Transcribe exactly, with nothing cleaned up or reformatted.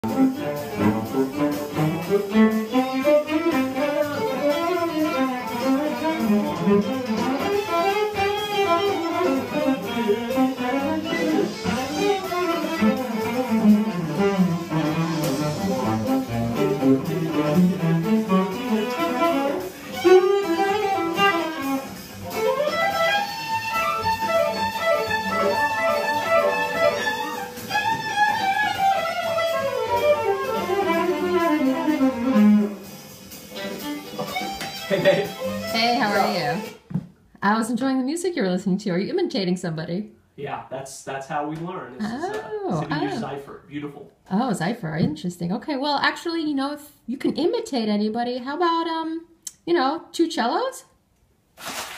Hey, hey, how are you? I was enjoying the music you were listening to. Are you imitating somebody? Yeah, that's that's how we learn. This oh, is uh, oh. Seifert. Beautiful. Oh, Seifert. Interesting. Okay, well, actually, you know, if you can imitate anybody, how about, um, you know, two cellos?